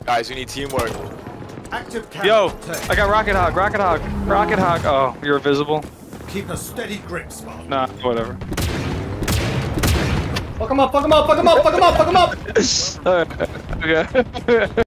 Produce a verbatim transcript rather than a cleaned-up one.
Guys, we need teamwork. Active Yo, tank. I got rocket hog, rocket hog, rocket hog. Oh, you're invisible. Keep a steady grip, Spartan. Nah, whatever. Fuck him up, fuck him up, fuck him up, fuck him up, fuck him up! Alright, okay.